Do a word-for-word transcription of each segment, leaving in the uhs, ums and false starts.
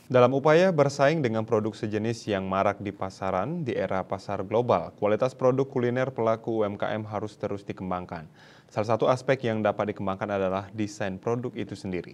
Dalam upaya bersaing dengan produk sejenis yang marak di pasaran di era pasar global, kualitas produk kuliner pelaku U M K M harus terus dikembangkan. Salah satu aspek yang dapat dikembangkan adalah desain produk itu sendiri.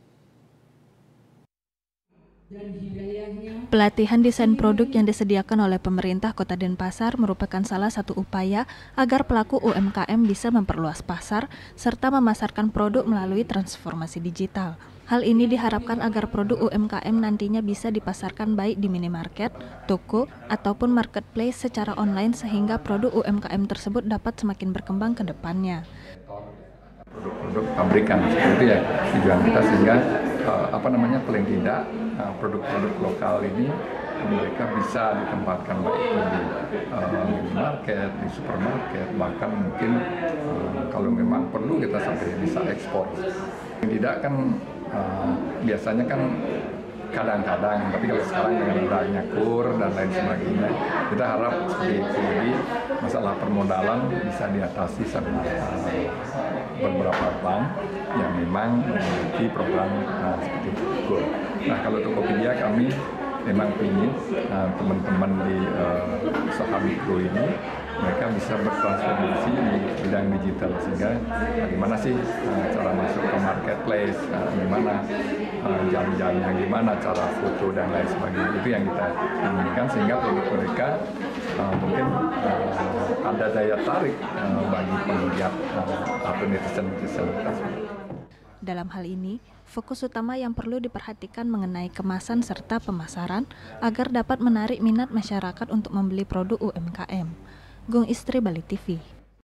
Pelatihan desain produk yang disediakan oleh pemerintah Kota Denpasar merupakan salah satu upaya agar pelaku U M K M bisa memperluas pasar serta memasarkan produk melalui transformasi digital. Hal ini diharapkan agar produk U M K M nantinya bisa dipasarkan baik di minimarket, toko, ataupun marketplace secara online sehingga produk U M K M tersebut dapat semakin berkembang ke depannya. Produk-produk pabrikan seperti ya tujuan kita sehingga uh, apa namanya paling tidak uh, produk-produk lokal ini mereka bisa ditempatkan baik itu di uh, minimarket, di supermarket, bahkan mungkin uh, kalau memang perlu kita sampai bisa ekspor. Tidak kan uh, biasanya kan kadang-kadang, tapi kalau sekarang dengan adanya kur dan lain sebagainya, kita harap seperti itu. Jadi masalah permodalan bisa diatasi sama uh, beberapa bank yang memang memiliki program uh, seperti kur. Nah, kalau Tokopedia kami memang ingin uh, teman-teman di uh, usaha mikro ini mereka bisa bertransformasi di bidang digital sehingga bagaimana sih uh, cara masuk ke marketplace, uh, gimana uh, jam-jamnya, gimana cara foto dan lain sebagainya, itu yang kita inginkan sehingga produk mereka uh, mungkin uh, ada daya tarik uh, bagi penggiat uh, atau netizen-netizen. Dalam hal ini, fokus utama yang perlu diperhatikan mengenai kemasan serta pemasaran agar dapat menarik minat masyarakat untuk membeli produk U M K M. Gung Istri, Bali T V.